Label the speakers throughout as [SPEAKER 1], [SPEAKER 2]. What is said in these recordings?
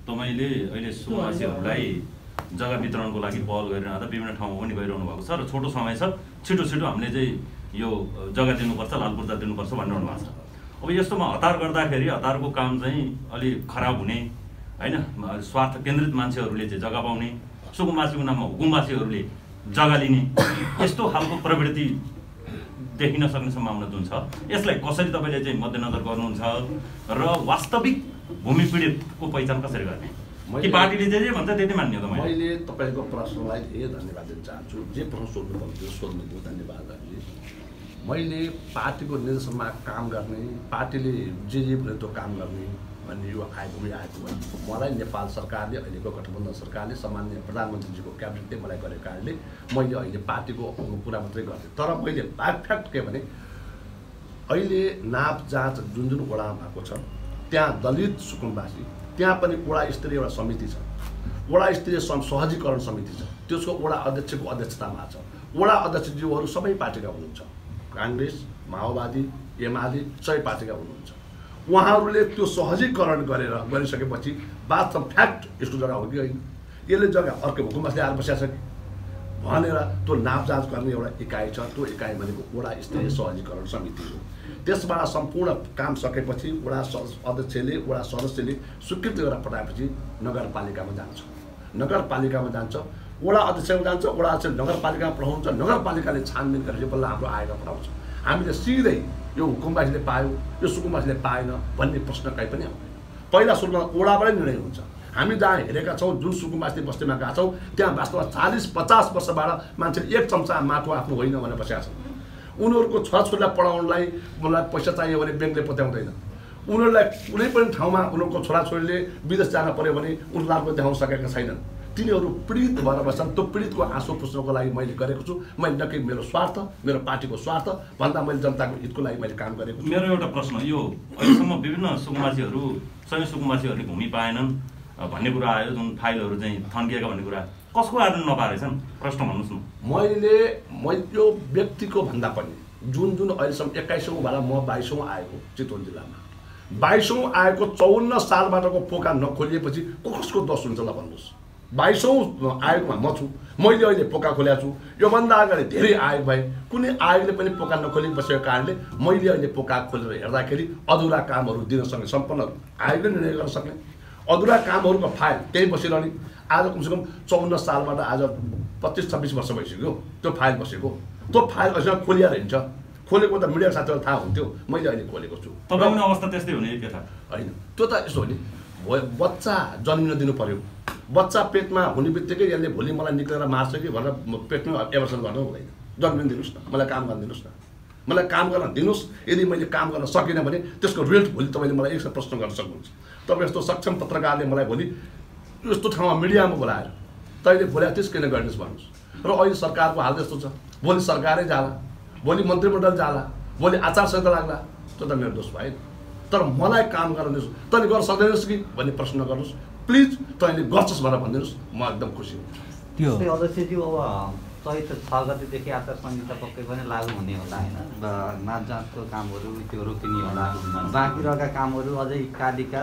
[SPEAKER 1] तपाईले अहिले सुकुम्बासीहरूलाई जग्गा वितरणको लागि पहल गरिरहँदा विभिन्न ठाउँमा पनि गइरहनु भएको छ र छोटो समय छ, छिटो हामीले चाहिँ यो जग्गा दिनुपर्छ, लालपूर्जा दिनुपर्छ भनिरहनु भएको छ। अब यस्तोमा हतार गर्दाखेरि हतारको काम चाहिँ अलि खराब हुने हैन, स्वार्थ केन्द्रित मान्छेहरूले चाहिँ जग्गा पाउने, सुकुम्बासीको नाममा हुकुमवासीहरूले जग्गा लिने, यस्तो खालको प्रवृत्ति देखिन सक्ने सम्भावना जुन छ, यसलाई कसरी तपाईले चाहिँ मध्यनजर गर्नुहुन्छ र वास्तविक भूमि पीडितको पहिचान कसरी गर्ने? कि पार्टीले जे भन्छ त्यति मान्ने हो?
[SPEAKER 2] मैले तपाईको प्रश्नलाई धेरै धन्यवाद दिन चाहन्छु। जे प्रश्न सोध्नुभयो सोध्नुभयो, धन्यवाद हजुर। मैले पार्टीको निर्देशनमा काम गर्ने, पार्टीले जे भने त्यो काम गर्ने भन्ने यो आएको भयो। मलाई नेपाल सरकारले, अहिलेको गठबन्धन सरकारले, सामान्य प्रधानमन्त्रीजीको क्याबिनेटले मलाई गरेको कारणले मैले अहिले पार्टीको कुरा मात्रै गरेँ। तर मैले फ्याक्ट के भने अहिले नाप जाँच जुन वडामा भएको छ त्यहाँ दलित सुकुम्बासी, त्यहाँ पनि वडा स्तरीय एउटा समिति छ, वडा स्तरीय सहजीकरण समिति छ, त्यसको वडा अध्यक्षको अध्यक्षतामा छ। वडा अध्यक्षज्यूहरू सबै पार्टीका हुनुहुन्छ, काङ्ग्रेस, माओवादी, एमाले सबै पार्टीका हुनुहुन्छ। उहाँहरूले त्यो सहजीकरण गरिसकेपछि वास्तव फ्याक्ट यस्तो जग्गा हो कि होइन, यसले जग्गा अर्को हुकुमले आएर बसिया छ कि भनेर त्यो नापजाँच गर्ने एउटा इकाइ छ। त्यो इकाइ भनेको वडा स्तरीय सहजीकरण समिति हो। त्यसबाट सम्पूर्ण काम सकेपछि वडा अध्यक्षले, वडा सदस्यले स्वीकृति गरेर पठाएपछि नगरपालिकामा जान्छ, नगरपालिकामा जान्छ, वडा अध्यक्षमा जान्छ, वडा अध्यक्ष नगरपालिकामा पठाउँछ, नगरपालिकाले छानबिन गरेर बल्ल हाम्रो आयोगमा पठाउँछ। हामीले सिधै यो हुकुमवासीले पायो, यो सुकुम्बासीले पाएन भन्ने प्रश्न कहीँ पनि आउँदैन। पहिला सुरुमा वडाबाटै निर्णय हुन्छ। हामी जहाँ हेरेका छौँ, जुन सुकुम्बासी बस्तीमा गएका छौँ, त्यहाँ वास्तवमा 40-50 वर्षबाट मान्छेले एक चम्चा माटो आफ्नो होइन भनेर बसेका छन्। उनीहरूको छोराछोरीलाई पढाउनलाई मलाई पैसा चाहियो भने ब्याङ्कले पत्याउँदैन। उनीहरूलाई कुनै पनि ठाउँमा उनीहरूको छोराछोरीले विदेश जान पर्यो भने उनीहरूको देखाउन सकेका छैनन्। तिनीहरू पीडित भएर बस्छन्। त्यो पीडितको आँसु पुस्नको लागि मैले गरेको छु। मैले न कि मेरो स्वार्थ, मेरो पार्टीको स्वार्थ भन्दा मैले जनताको हितको लागि मैले काम गरेको छु।
[SPEAKER 1] मेरो एउटा प्रश्न यो, अहिलेसम्म विभिन्न सुकुम्बासीहरू, सबै सुकुम्बासीहरूले भूमि पाएनन् भन्ने कुरा आयो, जुन फाइलहरू चाहिँ थन्किएका भन्ने कुरा कसको आधारमा नपारेछन्? प्रश्न भन्नुहोस् न।
[SPEAKER 2] मैले त्यो व्यक्तिको भन्दा पनि जुन अहिलेसम्म 21औँबाट म 22औँ आएको चितवन जिल्लामा, 22औँ आएको 54 सालबाटको पोका नखोलिएपछि कसको दोष हुन्छ ल भन्नुहोस्? 22औँ आयोगमा म छु, मैले अहिले पोका खोलेको छु। योभन्दा अगाडि धेरै आयोग भए, कुनै आयोगले पनि पोका नखोली बसेको कारणले मैले अहिले पोका खोलेर हेर्दाखेरि अधुरा कामहरू दिन सक्ने, सम्पन्न आयोगले निर्णय गर्न सक्ने अधुरा कामहरूको फाइल त्यही बसिरहने। आज कमसेकम 54 सालबाट आज 25-26 वर्ष भइसक्यो त्यो फाइल बसेको। त्यो फाइल अहिलेसम्म खोलिएर हिँड्छ। खोलेको त मिडिया साथीहरूलाई थाहा हुन्थ्यो, मैले अहिले खोलेको छु।
[SPEAKER 1] तपाईँको अवस्था त्यस्तै हुने के थाहा
[SPEAKER 2] होइन? त्यो त यसो हो नि, बच्चा जन्मिन दिनु पर्यो। बच्चा पेटमा हुने बित्तिकै यसले भोलि मलाई निक्लेर मार्छ कि भनेर पेटमा एभर्सन गर्नु हुँदैन। जन्मिन दिनुहोस् न, मलाई काम गर्न दिनुहोस् न, मलाई काम गर्न दिनुहोस्। यदि मैले काम गर्न सकिनँ भने त्यसको रिजल्ट भोलि तपाईँले मलाई एकसाथ प्रश्न गर्न सक्नुहुन्छ। तपाईँ यस्तो सक्षम पत्रकारले मलाई भोलि यस्तो ठाउँमा मिडियामा बोलाएर तैँले भोलि त्यस किन गर्नुहोस् भन्नुहोस्। र अहिले सरकारको हाल त्यस्तो छ, भोलि सरकारै जाला, भोलि मन्त्रीमण्डल जाला, भोलि आचार संहिता लाग्ला, त्यो त मेरो दोष भएन। तर मलाई काम गर्न दिनुहोस्। तैँले गर्न सक्दैनस् कि भन्ने प्रश्न गर्नुहोस्, प्लिज तैँले गर्छस् भनेर भनिदिनुहोस्, म एकदम खुसी हुन्छु।
[SPEAKER 3] त्यो अध्यक्षज्यू अब चैत्र 6 गतेदेखि आचार संहिता पक्कै पनि लागू हुने होला होइन, नाच जाँचको कामहरू त्यो रोकिने होला। बाँकी रहेका कामहरू अझै कालिका,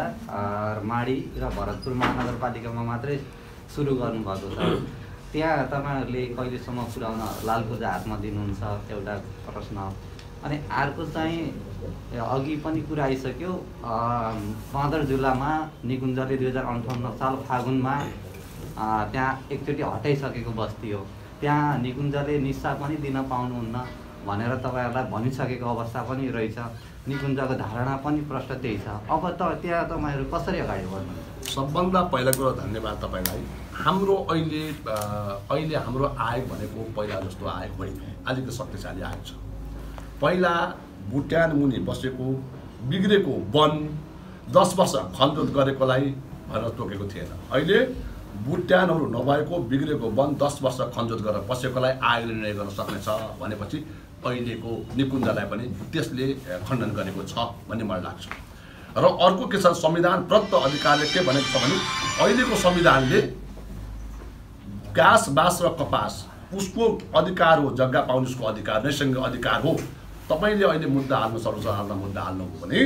[SPEAKER 3] माडी र भरतपुर महानगरपालिकामा मात्रै सुरु गर्नुभएको छ। त्यहाँ तपाईँहरूले कहिलेसम्म पुर्याउन लालपूर्जा हातमा दिनुहुन्छ एउटा प्रश्न। अनि अर्को चाहिँ अघि पनि कुरा आइसक्यो, बाँदर जिल्लामा निकुञ्जले 2058 साल फागुनमा त्यहाँ एकचोटि हटाइसकेको बस्ती हो। त्यहाँ निकुञ्जले निस्सा पनि दिन पाउनुहुन्न भनेर तपाईँहरूलाई भनिसकेको अवस्था पनि रहेछ। निकुञ्जको धारणा पनि प्रष्ट त्यही छ। अब त त्यहाँ तपाईँहरू कसरी अगाडि बढ्नुहुन्छ?
[SPEAKER 2] सबभन्दा पहिला कुरो धन्यवाद तपाईँलाई। हाम्रो अहिले हाम्रो आयोग भनेको पहिला जस्तो आयोग होइन, अलिकति शक्तिशाली आयोग छ। पहिला भुटान मुनि बसेको बिग्रेको वन 10 वर्ष खनजोत गरेकोलाई भनेर तोकेको थिएन। अहिले भुटानहरू नभएको बिग्रेको वन 10 वर्ष खनजोत गरेर बसेकोलाई आयोगले निर्णय गर्न सक्नेछ भनेपछि अहिलेको निकुञ्जलाई पनि त्यसले खण्डन गरेको छ भन्ने मलाई लाग्छ। र अर्को के छ, संविधान प्रदत्त अधिकारले के भनेको छ भने अहिलेको संविधानले घाँस बाँस र कपास उसको अधिकार हो, जग्गा पाउने उसको अधिकार, नैसर्गिक अधिकार हो। तपाईँले अहिले मुद्दा हाल्नु सर्वोच्च अदालतमा मुद्दा हाल्नु हो भने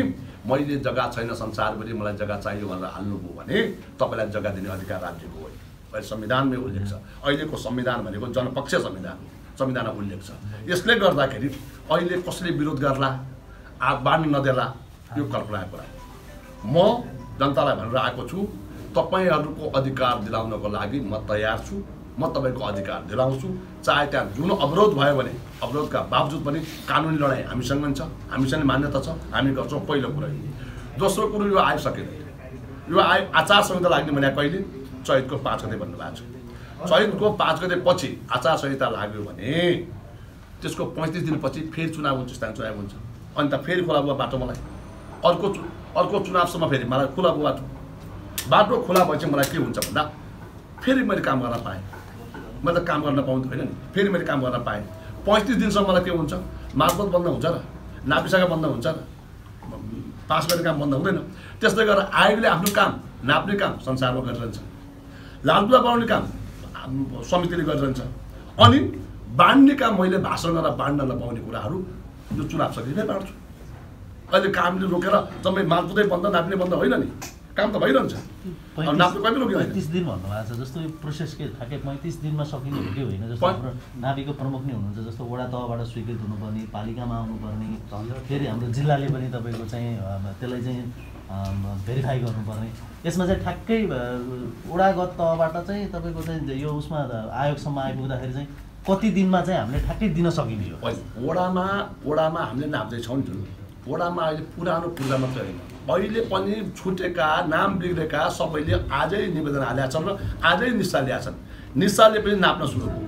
[SPEAKER 2] मैले जग्गा छैन संसारभरि मलाई जग्गा चाहियो भनेर हाल्नुभयो भने तपाईँलाई जग्गा दिने अधिकार राज्यको होइन। अहिले संविधानमै उल्लेख छ। अहिलेको संविधान भनेको जनपक्षीय संविधानमा उल्लेख छ। यसले गर्दाखेरि अहिले कसले विरोध गर्ला, बाँड्न नदेला, यो कल्पनाको कुरा। म जनतालाई भनेर आएको छु, तपाईँहरूको अधिकार दिलाउनको लागि म तयार छु। म तपाईँको अधिकार दिलाउँछु। चाहे त्यहाँ जुन अवरोध भयो भने अवरोधका बावजुद पनि कानुनी लडाइँ हामीसँग छ, हामीसँग मान्यता छ, हामी गर्छौँ। पहिलो कुरा। दोस्रो कुरो यो आइसकेन। यो आचार संहिता लाग्ने भने कहिले? चैतको 5 गते भन्नुभएको छ। चैतको 5 गते पछि आचार संहिता लाग्यो भने त्यसको 35 दिनपछि फेरि चुनाव हुन्छ, स्थानीय चुनाव हुन्छ। अनि त फेरि खुला बुवा बाटो मलाई अर्को चुनावसम्म फेरि मलाई खुला बुवा बाटो खुला भएपछि मलाई के हुन्छ भन्दा फेरि मैले काम गर्न पाएँ। मैले त काम गर्न पाउँदैन होइन नि, फेरि मैले काम गर्न पाएँ। 35 दिनसम्म मलाई के हुन्छ? मार्फत बन्द हुन्छ र नापिसाका बन्द हुन्छ र पास गर्ने काम बन्द हुँदैन। त्यसले गर्दा आयोगले आफ्नो काम नाप्ने काम संसारमा गरिरहन्छ, लालबुवा बनाउने काम समितिले गरिरहन्छ। अनि बाँड्ने काम मैले भाषण गरेर बाँड्न नपाउने कुराहरू यो चुनाव सकिने फेरि बाँड्छु। अहिले कामले रोकेर जम्मै मालपुतै बन्द नाप्ने बन्द होइन नि, काम त भइरहन्छ। नाप्ने कहिले रोकिँदैन।
[SPEAKER 4] 35 दिन भन्नुभएको छ। जस्तो यो प्रोसेस के ठ्याक्कै 35 दिनमा सकिने हो कि होइन? जस्तो हाम्रो नापीको प्रमुख नै हुनुहुन्छ, जस्तो वडा तहबाट स्वीकृत हुनुपर्ने, पालिकामा आउनुपर्ने, फेरि हाम्रो जिल्लाले पनि तपाईँको चाहिँ त्यसलाई चाहिँ भेरिफाई गर्नुपर्ने। यसमा चाहिँ ठ्याक्कै वडागत तहबाट चाहिँ तपाईँको चाहिँ यो उसमा आयोगसम्म आइपुग्दाखेरि चाहिँ कति दिनमा चाहिँ हामीले ठ्याक्कै दिन सकिने हो?
[SPEAKER 2] वडामा हामीले नाप्दैछौँ नि। वडामा अहिले पुरानो पूर्जा मात्रै होइन, अहिले पनि छुटेका नाम बिग्रेका सबैले आजै निवेदन हालेका छन् र आजै निस्सा ल्याएका छन्। निस्साले पनि नाप्न सुरु भयो।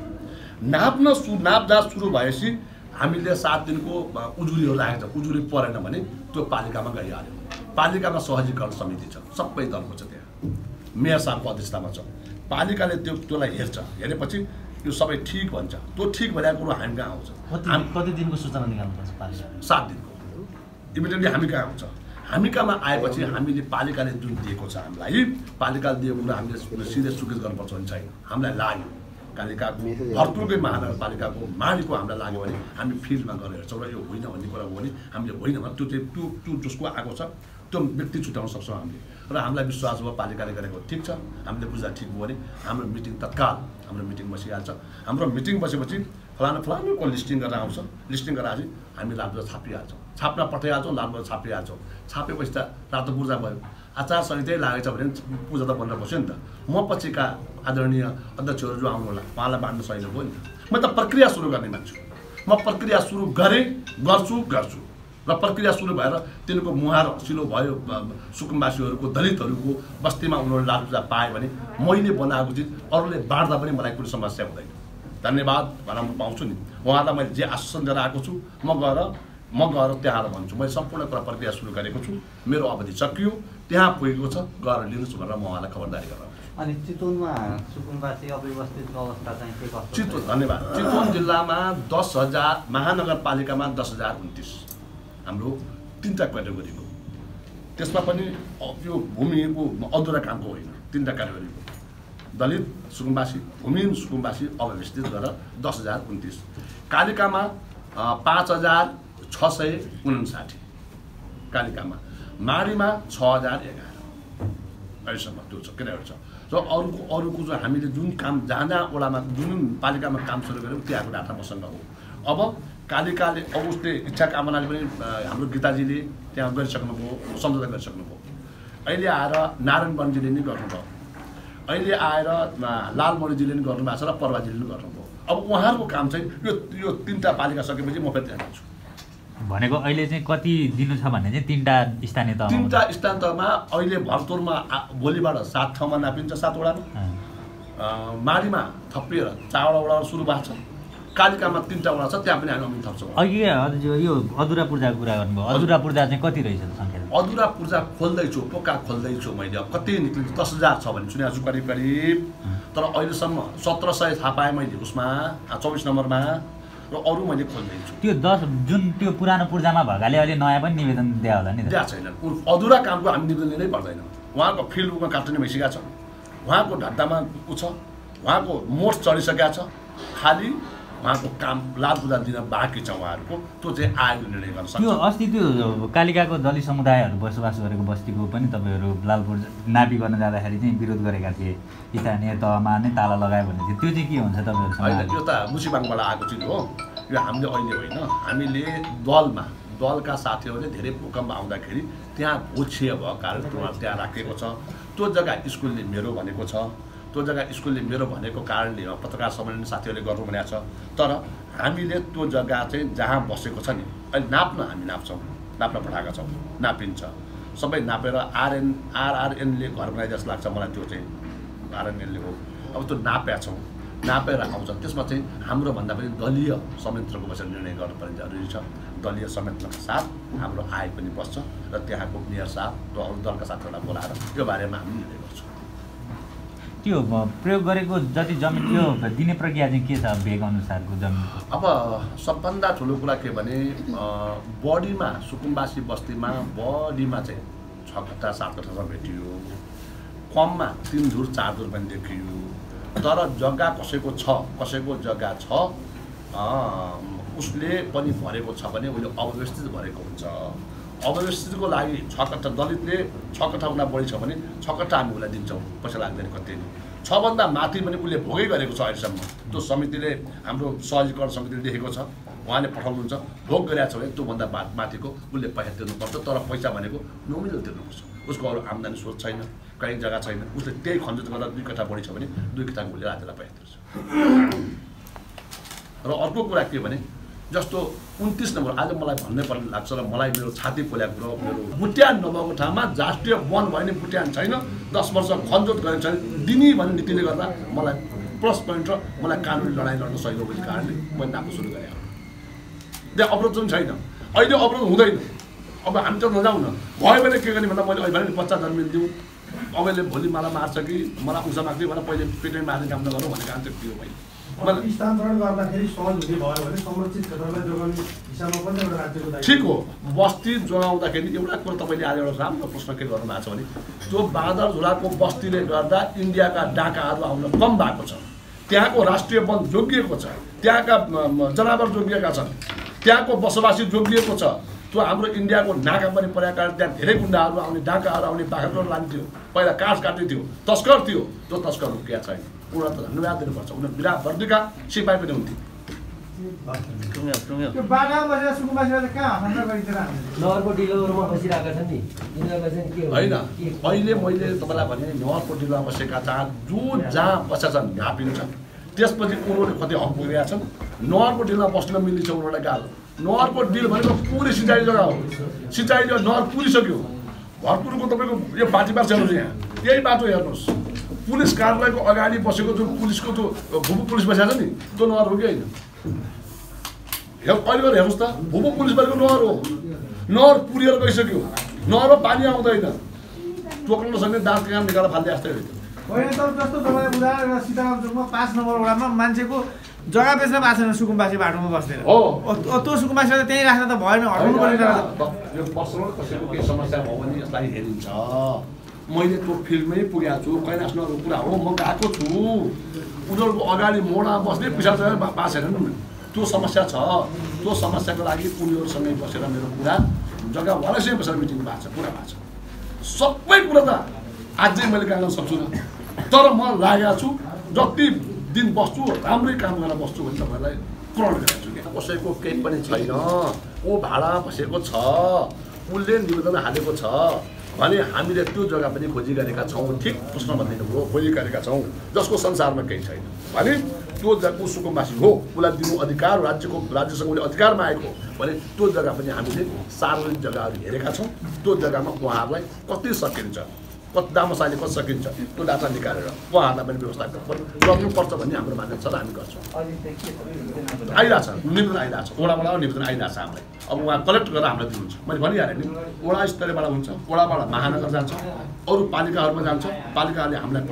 [SPEAKER 2] नापजाँच सुरु भएपछि हामीले 7 दिनको उजुरीहरू राखेको छ। उजुरी परेन भने त्यो पालिकामा गइहाल्यो। पालिकामा सहजीकरण समिति छ, सबै दलको छ। त्यहाँ मेयर साहबको अध्यक्षतामा छ। पालिकाले त्यसलाई हेर्छ। हेरेपछि यो सबै ठिक भन्छ। त्यो ठिक भइरहेको कुरो हामी कहाँ आउँछ?
[SPEAKER 4] कति दिनको सूचना निकाल्नुपर्छ पालिकाले?
[SPEAKER 2] 7 दिनको इमिडिएटली हामी कहाँ आउँछ? हामी कहाँमा आएपछि हामीले पालिकाले जुन दिएको छ हामीलाई, पालिकाले दिएको कुरा हामीले सिधै स्वीकृत गर्नुपर्छ भने छैन। हामीलाई लाग्यो पालिकाको भरतपुरकै महानगरपालिकाको मालिकको हामीलाई लाग्यो भने हामी फिल्डमा गएर हेर्छौँ र यो होइन भन्ने कुरा हो भने हामीले होइन भने त्यो जसको आएको छ त्यो व्यक्ति छुट्याउन सक्छौँ हामीले। र हामीलाई विश्वास भयो पालिकाले गरेको ठिक छ, हामीले बुझ्दा ठिक भयो भने हाम्रो मिटिङ तत्काल हाम्रो मिटिङ बसिहाल्छ। हाम्रो मिटिङ बसेपछि फलानुको लिस्टिङ गरेर आउँछ। लिस्टिङ गरेर हामी लालबुजा छापिहाल्छौँ, छाप्न पठाइहाल्छौँ, लालबुजा छापिहाल्छौँ। छापेपछि त रातो पूर्जा भयो। आचार संहितै लागेछ भने पूजा त बन्द बस्यो नि त। म पछिका आदरणीय अध्यक्षहरू जो आउनु होला उहाँलाई बाँड्न सहिलो भयो नि त। म त प्रक्रिया सुरु गर्ने मान्छु। म प्रक्रिया सुरु गर्छु र प्रक्रिया सुरु भएर तिनको मुहार सिलो भयो सुकुम्बासीहरूको, दलितहरूको बस्तीमा उनीहरूले लालबुजा पाए भने मैले बनाएको चिज अरूले बाँड्दा पनि मलाई कुनै समस्या हुँदैन। धन्यवाद भन्न म पाउँछु नि। उहाँलाई मैले जे आश्वासन दिएर आएको छु म गएर त्यहाँ भन्छु। मैले सम्पूर्ण कुरा प्रक्रिया सुरु गरेको छु। मेरो अवधि सकियो, त्यहाँ पुगेको छ, गएर लिनुहोस् भनेर म उहाँलाई खबरदारी गराउँछु।
[SPEAKER 3] अनि चितवनमा सुकुम्बासी अव्यवस्थितको अवस्था चाहिँ के कस्तो?
[SPEAKER 2] चितवन धन्यवाद। चितवन जिल्लामा 10,000 महानगरपालिकामा 10,029 हाम्रो 3टा क्याटेगोरीको। त्यसमा पनि यो भूमिको अधुरा कामको होइन, 3टा क्याटेगोरीको दलित सुकुम्बासी, भूमिहीन सुकुम्बासी अव्यवस्थित गरेर 10,029। कालिकामा 5,659 कालिकामा। माडीमा 6,011 अहिलेसम्म त्यो छ केटाहरू छ। र अरूको जो हामीले जुन काम जहाँ वडामा जुन पालिकामा काम सुरु गऱ्यौँ त्यहाँको डाटा मसँग हो। अब कालिकाले अब उसले इच्छा कामनाले पनि हाम्रो गीताजीले त्यहाँ गरिसक्नुभयो, सम्झौता गरिसक्नुभयो। अहिले आएर नारायण वनजीले नि गर्नुभयो, अहिले आएर लालमणिजीले नि गर्नुभएको छ र पर्वाजीले नि गर्नुभयो। अब उहाँहरूको काम चाहिँ यो 3टा पालिका सकेपछि म फेरि त्यहाँ जान्छु।
[SPEAKER 5] भनेको अहिले चाहिँ कति दिनु छ भने चाहिँ 3टा स्थानीय तह
[SPEAKER 2] 3टा स्थानीय तहमा अहिले भरतपुरमा भोलिबाट 7 ठाउँमा नापिन्छ, 7 वडामा। माडीमा थपिएर 4 वडा सुरु भएको छ। कालिकामा 3टा वडा छ, त्यहाँ पनि हामी अमिन थप्छौँ।
[SPEAKER 5] अघि यो अधुरा पूर्जाको कुरा गर्नुभयो। अधुरा पूर्जा चाहिँ कति रहेछ सङ्ख्या?
[SPEAKER 2] अधुरा पूर्जा खोल्दैछु, पोका खोल्दैछु मैले। अब कति निक्लिन्छ? 10,000 छ भने सुनेको छु करिब। तर अहिलेसम्म 1700 थाहा पाएँ मैले उसमा 24 नम्बरमा, र अरू मैले खोल्दैछु।
[SPEAKER 5] त्यो 10 जुन त्यो पुरानो पूर्जामा भएकाले अहिले नयाँ पनि निवेदन दिया होला नि?
[SPEAKER 2] दिएको छैन। अधुरा कामको हामी निवेदन लिनै पर्दैन। उहाँको फिल्ड बुकमा काट्ने भइसकेको छ, उहाँको ढड्डामा ऊ छ, उहाँको मोड चढिसकेको छ। खालि उहाँको काम लाल पूजा दिन बाँकी छ उहाँहरूको, त्यो चाहिँ आयोगले निर्णय गर्न सक्छ।
[SPEAKER 5] त्यो अस्ति त्यो कालिकाको दलित समुदायहरू बसोबास गरेको बस्तीको पनि तपाईँहरू लालपुर नापी गर्न जाँदाखेरि चाहिँ विरोध गरेका थिए, स्थानीय तहमा नै ताला लगायो भने थियो, त्यो चाहिँ के हुन्छ तपाईँहरूसँग?
[SPEAKER 2] होइन, यो त मुसिबाङबाट आएको चिज हो, यो हामीले अहिले होइन, हामीले दलका साथीहरूले धेरै भूकम्प आउँदाखेरि त्यहाँ भोछिया भएको कारण त्यहाँ राखेको छ। त्यो जग्गा स्कुलले मेरो भनेको छ, त्यो जग्गा स्कुलले मेरो भनेको कारणले पत्रकार सम्मेलन साथीहरूले गर्नु भनेको छ। तर हामीले त्यो जग्गा चाहिँ जहाँ बसेको छ नि अहिले नाप्न हामी नाप्छौँ, नाप्न पठाएका छौँ, नापिन्छ सबै नापेर आरआरएनले घर बनाए जस्तो लाग्छ मलाई, त्यो चाहिँ आरएनएलले हो। अब त्यो नापेका छौँ, नापेर आउँछ, त्यसमा चाहिँ हाम्रो भन्दा पनि दलीय संयन्त्रको बसेर निर्णय गर्नुपर्ने जरुरी छ। दलीय संयन्त्रका साथ हाम्रो आय पनि बस्छ र त्यहाँको मेयर साथ र अरू दलका साथीहरूलाई बोलाएर यो बारेमा हामी निर्णय गर्छौँ।
[SPEAKER 5] त्यो प्रयोग गरेको जति जमिन त्यो दिने प्रक्रिया चाहिँ के छ भेग अनुसारको जमिन?
[SPEAKER 2] अब सबभन्दा ठुलो कुरा के भने बढीमा सुकुम्बासी बस्तीमा बढीमा चाहिँ 6 कट्ठा 7 कट्ठासम्म भेटियो, कममा 3 धुर 4 धुर पनि देखियो। तर जग्गा कसैको छ, कसैको जग्गा छ उसले पनि भरेको छ भने उसले अव्यवस्थित भरेको हुन्छ। अव्यवस्थितको लागि 6 कट्ठा दलितले 6 कट्ठाभन्दा बढी छ भने 6 कट्ठा हामी उसलाई दिन्छौँ, पैसा लाग्दैन कति। 6 भन्दा माथि पनि उसले भोगै गरेको छ अहिलेसम्म, त्यो समितिले हाम्रो सहजीकरण समितिले देखेको छ, उहाँले पठाउनुहुन्छ, भोग गरेको छ भने त्योभन्दा माथिको उसले पैसा तिर्नुपर्छ। तर पैसा भनेको नोमिनल तिर्नुपर्छ, उसको अरू आम्दानी स्रोत छैन, कहीँ जग्गा छैन, उसले त्यही खन्जित गर्दा 2 कट्ठा बढी छ भने 2 कट्ठाको उसले रातेलाई पैसा तिर्छ। र अर्को कुरा के भने जस्तो 29 नम्बर आज मलाई भन्नै पर्ने लाग्छ र मलाई मेरो छाती पोलेको कुरो, मेरो बुट्यान नभएको ठाउँमा राष्ट्रिय वन भयो भने बुट्यान छैन, 10 वर्ष खनजोत गरेको छैन दिने भन्ने नीतिले गर्दा मलाई प्लस पोइन्ट र मलाई कानुनी लडाइँ लड्न सहिलो भएको कारणले मैले नाप्न सुरु गरेँ। त्यहाँ अवरोध पनि छैन, अहिले अवरोध हुँदैन। अब हामी त नजाउँ न, भयो भने के गर्ने भन्दा मैले अहिले भने बच्चा जन्मिदिउँ, अबले भोलि मलाई मार्छ कि मलाई उसा माग्दै भनेर पहिले पेटै मार्ने काम नगरौँ भन्ने काम चाहिँ थियो। मैले
[SPEAKER 6] स्थानान्तरण गर्दाखेरि सहज हुने भयो भने संरक्षित क्षेत्रलाई जोगाउने हिसाबमा पनि एउटा राज्यको दायित्व
[SPEAKER 2] ठिक हो। बस्ती जोगाउँदाखेरि एउटा कुरा तपाईँले आज एउटा राम्रो प्रश्न के गर्नु भएको छ भने त्यो बाँदरझोलाको बस्तीले गर्दा इन्डियाका डाकाहरू आउन कम भएको छ, त्यहाँको राष्ट्रिय वन जोगिएको छ, त्यहाँका जनावर जोगिएका छन्, त्यहाँको बसोबासी जोगिएको छ। त्यो हाम्रो इन्डियाको नाका पनि परेका कारण त्यहाँ धेरै गुन्डाहरू आउने, डाकाहरू आउने, बाख्राकोट लान्थ्यो, पहिला काठ काट्ने थियो, तस्कर थियो, त्यो तस्कर रुकिया छैन। उनीहरूलाई त धन्यवाद दिनुपर्छ, उनीहरू विराट वर्दीका सिपाही पनि हुन्थ्यो।
[SPEAKER 6] त्यो बाटामा बसेर सुकुम्बासीले कहाँ हस्तान्तरण गरिदिएर
[SPEAKER 7] नगरको डिलोमा बसिरहेका छन् नि, यिनीहरूलाई चाहिँ के
[SPEAKER 2] होइन, अहिले मैले तपाईँलाई भने नगरको डिलोमा बसेका जहाँ बसेका छन् नापिन्छ, त्यसपछि उनीहरूले कति हक पुगेका छन्। नगरको डिलमा बस्न मिल्ने छ उनीहरूलाई गाल। नगरको डिल भनेको पुरै सिँचाइ जग्गा हो, सिँचाइ नहर पुरिसक्यो। भरतपुरको तपाईँको यो बाटीमा छ यहाँ, यही बाटो हेर्नुहोस्, पुलिस कार्यालयको अगाडि बसेको जुन पुलिसको त्यो भुपु पुलिस बसेको छ नि त्यो नहर हो कि होइन? अहिले गएर हेर्नुहोस् त, भुपु पुलिस बसेको नहर हो, नहर पुरिएर गइसक्यो, नहरमा पानी आउँदैन, टोक्न नसक्ने दाँत काम निकालेर फाल्दै जस्तै हो।
[SPEAKER 6] होइन तर जस्तो तपाईँले उदाहरण सीताराम चोकमा 5 नम्बर वडामा मान्छेको जग्गा बेच्न भएको छैन, सुकुम्बासी बाटोमा बस्दैन
[SPEAKER 2] हो,
[SPEAKER 6] त्यो सुकुम्बासीलाई त्यहीँ राख्न त भएन, हटाउनु पर्ने।
[SPEAKER 2] यो पर्सनल कसैको केही समस्या भयो भने यसलाई हेरिन्छ। मैले त्यो फिल्डमै पुगेको छु, कैलाशनगरको कुरा हो, म गएको छु, उनीहरूको अगाडि मोडमा बस्ने पछाडि पाएको छैनन्, त्यो समस्या छ। त्यो समस्याको लागि उनीहरूसँगै बसेर मेरो कुरा जग्गा वालासँग बसेर मिटिङ भएको छ, कुरा भएको छ, सबै कुरा त अझै मैले काम गर्न सक्छु न। तर म लागेको छु जति दिन बस्छु राम्रै काम गरेर बस्छु भने तपाईँलाई प्रण गरेको छु। कसैको केही पनि छैन, ऊ भाडा बसेको छ, उसले निवेदन हालेको छ भने हामीले त्यो जग्गा पनि खोजी गरेका छौँ। ठिक प्रश्न भनिदिनु हो, खोजी गरेका छौँ, जसको संसारमा केही छैन भने त्यो जग्गा सुकुम्बासी हो, उसलाई दिनु अधिकार, राज्यसँग उसले अधिकारमा आएको भने त्यो जग्गा पनि हामीले सार्वजनिक जग्गाहरू हेरेका छौँ। त्यो जग्गामा उहाँहरूलाई कति सकिन्छ, कति दामसाले कति सकिन्छ त्यो डाटा निकालेर उहाँहरूलाई पनि व्यवस्था गर्नुपर्छ भन्ने हाम्रो मान्यता छ र हामी गर्छौँ। आइरहेछ निवेदन, आइरहेछ वडाबाट निवेदन आइरहेछ हामीलाई। अब उहाँ कलेक्ट गरेर हामीलाई दिनुहुन्छ। मैले भनिहालेँ नि, वडा स्तरबाट हुन्छ, वडाबाट महानगर जान्छ, अरू पालिकाहरूमा जान्छ, पालिकाहरूले हामीलाई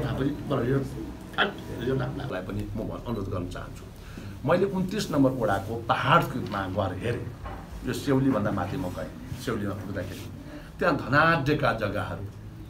[SPEAKER 2] पठाएपछि यो नाप्लालाई पनि म अनुरोध गर्न चाहन्छु। मैले 29 नम्बर वडाको पहाडमा गएर हेरेँ, यो सेउलीभन्दा माथि म गएँ, सेउलीमा पुग्दाखेरि त्यहाँ धनाढ्यका जग्गाहरू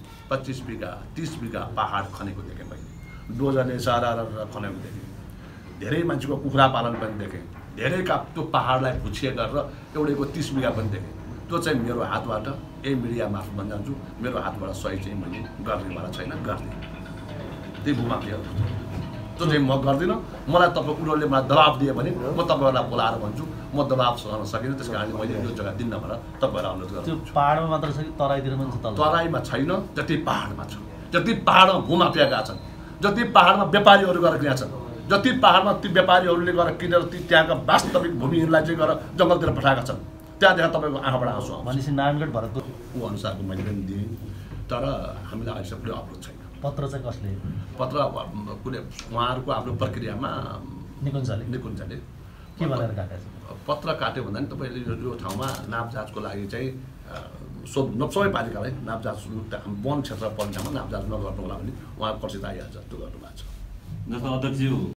[SPEAKER 2] 25 बिघा 30 बिघा पहाड खनेको देखेँ मैले, डोजरले सारा खनेको देखेँ। धेरै मान्छेको कुखुरा पालन पनि देखेँ, धेरैका त्यो पाहाडलाई भुछिए गरेर एउटैको 30 बिघा पनि देखेँ। त्यो चाहिँ मेरो हातबाट यही मिडिया मार्फत भन्न चाहन्छु, मेरो हातबाट सही चाहिँ मैले गर्नेवाला छैन, गर्ने त्यही भूमाफिया हो। त्यो चाहिँ म गर्दिनँ। मलाई उनीहरूले मलाई दबाब दियो भने म तपाईँहरूलाई बोलाएर भन्छु म दबाब सहन सकिनँ, त्यस कारणले मैले यो जग्गा दिन्न भनेर तपाईँहरूलाई अनुरोध गर्छु।
[SPEAKER 4] त्यो पाहाडमा मात्र छ कि तराईतिर पनि छ?
[SPEAKER 2] तराईमा छैन, जति पाहाडमा छ, जति पाहाडमा भूमाफिया गएका छन्, जति पाहाडमा व्यापारीहरू गएर गएका छन्, जति पाहाडमा ती व्यापारीहरूले गएर किनेर ती त्यहाँका वास्तविक भूमिहरूलाई चाहिँ गएर जङ्गलतिर पठाएका छन्, त्यहाँदेखि तपाईँको आँखाबाट आउँछ।
[SPEAKER 4] भनेपछि नारायणगढ भरतपुर
[SPEAKER 2] ऊ अनुसारको मैले पनि दिएँ, तर हामीलाई अहिलेसम्म कुनै अवरोध छैन।
[SPEAKER 4] पत्र चाहिँ कसले?
[SPEAKER 2] पत्र कुनै उहाँहरूको आफ्नो प्रक्रियामा निकुञ्जले
[SPEAKER 4] के भनेर काटेछ?
[SPEAKER 2] पत्र काट्यो भन्दा नि तपाईँले यो ठाउँमा नाप जाँचको लागि चाहिँ सबै पालिकालाई नाप जाँच वन क्षेत्र पर्ने ठाउँमा नाप जाँच नगर्नु होला भने उहाँको प्रसिद्ध आइहाल्छ, त्यो गर्नुभएको छ।
[SPEAKER 1] जस्तो अध्यक्षज्यू